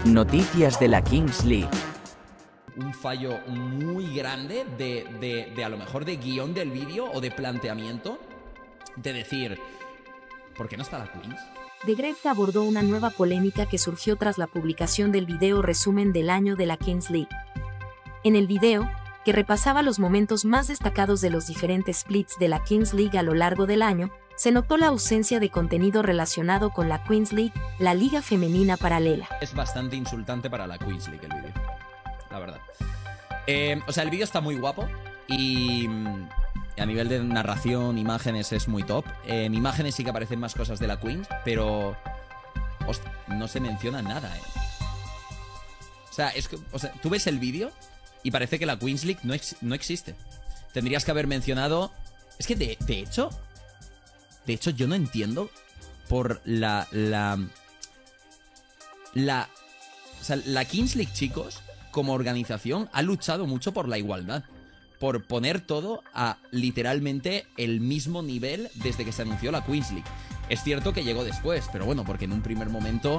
Noticias de la Kings League. Un fallo muy grande de a lo mejor de guión del vídeo o de planteamiento, de decir, ¿por qué no está la Queens? The Gref abordó una nueva polémica que surgió tras la publicación del video resumen del año de la Kings League. En el video, que repasaba los momentos más destacados de los diferentes splits de la Kings League a lo largo del año, se notó la ausencia de contenido relacionado con la Queens League, la liga femenina paralela. Es bastante insultante para la Queens League el vídeo, la verdad. O sea, el vídeo está muy guapo y a nivel de narración, imágenes es muy top. En imágenes sí que aparecen más cosas de la Queens, pero no se menciona nada, O sea, tú ves el vídeo y parece que la Queens League no existe. Tendrías que haber mencionado... Es que de hecho, yo no entiendo por la Kings League, chicos, como organización, ha luchado mucho por la igualdad. Por poner todo a literalmente el mismo nivel desde que se anunció la Queens League. Es cierto que llegó después, pero bueno, porque en un primer momento...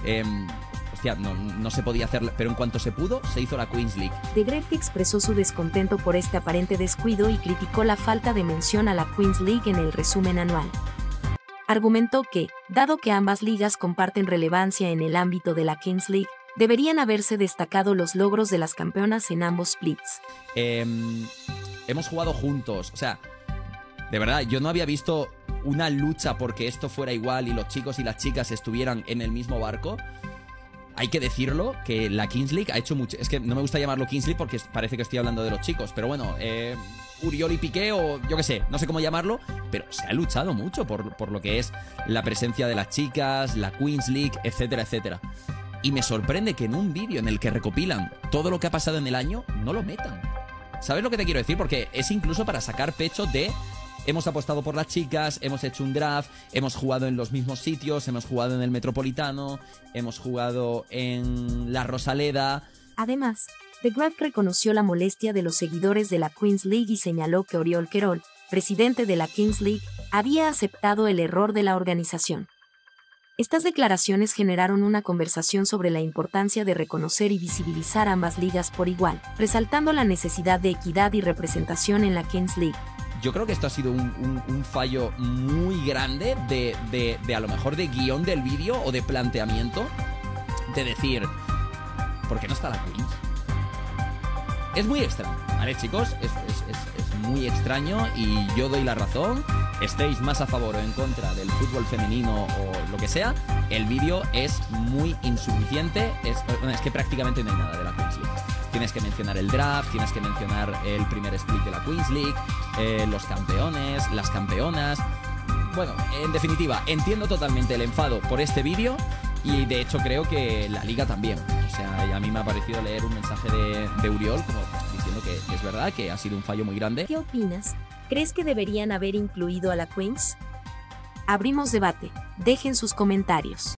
no se podía hacer, pero en cuanto se pudo, se hizo la Queens League. The Gref expresó su descontento por este aparente descuido y criticó la falta de mención a la Queens League en el resumen anual. Argumentó que, dado que ambas ligas comparten relevancia en el ámbito de la Kings League, deberían haberse destacado los logros de las campeonas en ambos splits. Hemos jugado juntos, o sea, de verdad, yo no había visto una lucha porque esto fuera igual y los chicos y las chicas estuvieran en el mismo barco. Hay que decirlo, que la Kings League ha hecho mucho... Es que no me gusta llamarlo Kings League porque parece que estoy hablando de los chicos. Pero bueno, Uriol y Piqué o yo qué sé, no sé cómo llamarlo. Pero se ha luchado mucho por lo que es la presencia de las chicas, la Queens League, etcétera, etcétera. Y me sorprende que en un vídeo en el que recopilan todo lo que ha pasado en el año, no lo metan. ¿Sabes lo que te quiero decir? Porque es incluso para sacar pecho de... Hemos apostado por las chicas, hemos hecho un draft, hemos jugado en los mismos sitios, hemos jugado en el Metropolitano, hemos jugado en la Rosaleda. Además, The Gref reconoció la molestia de los seguidores de la Queens League y señaló que Oriol Querol, presidente de la Kings League, había aceptado el error de la organización. Estas declaraciones generaron una conversación sobre la importancia de reconocer y visibilizar ambas ligas por igual, resaltando la necesidad de equidad y representación en la Kings League. Yo creo que esto ha sido un fallo muy grande de a lo mejor de guión del vídeo o de planteamiento, de decir, ¿por qué no está la Queens? Es muy extraño, ¿vale, chicos? Es muy extraño y yo doy la razón. Estéis más a favor o en contra del fútbol femenino o lo que sea, el vídeo es muy insuficiente. Es que prácticamente no hay nada de la Queens League. Tienes que mencionar el draft, tienes que mencionar el primer split de la Queens League, los campeones, las campeonas. Bueno, en definitiva, entiendo totalmente el enfado por este vídeo y de hecho creo que la liga también. O sea, a mí me ha parecido leer un mensaje de Uriol como diciendo que es verdad, que ha sido un fallo muy grande. ¿Qué opinas? ¿Crees que deberían haber incluido a la Queens? Abrimos debate, dejen sus comentarios.